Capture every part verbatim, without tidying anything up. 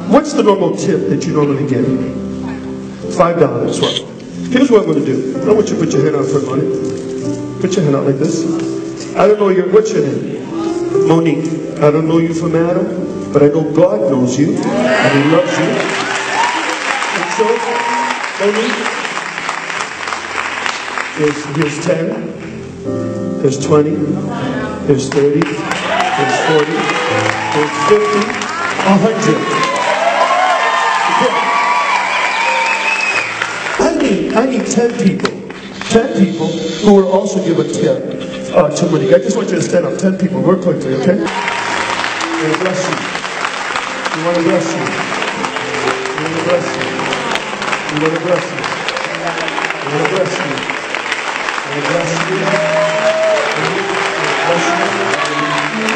What's the normal tip that you normally get? Five dollars. Right. Here's what I'm going to do. I want you to put your hand out for money. Put your hand out like this. I don't know your, what's your name? Monique. I don't know you from Adam, but I know God knows you, and He loves you. And so, Monique, here's, here's ten, here's twenty, here's thirty, here's forty, here's fifty, a hundred. I need, I need ten people, ten people who will also give a tip. Uh, to Monique. I just want you to stand up. Ten people, real quickly, okay? We want to bless you. We want to bless you. We want to bless you. We want to bless you. We want to bless you. We want to bless you. We want to bless you.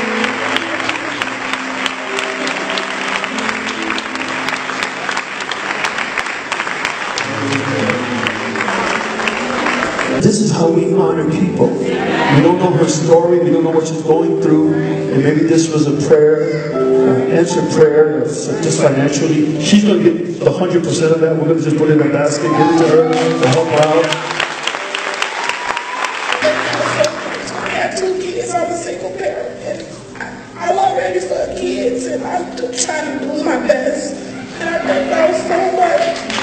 This is how we honor people. We don't know her story, we don't know what she's going through, and maybe this was a prayer, uh, answered prayer, uh, just financially. She's going to get one hundred percent of that. We're going to just put it in a basket, give it to her to help her out. I have two kids, I'm a single parent, and I, I'm ready for kids, and I'm trying to do my best, and I thank God so much.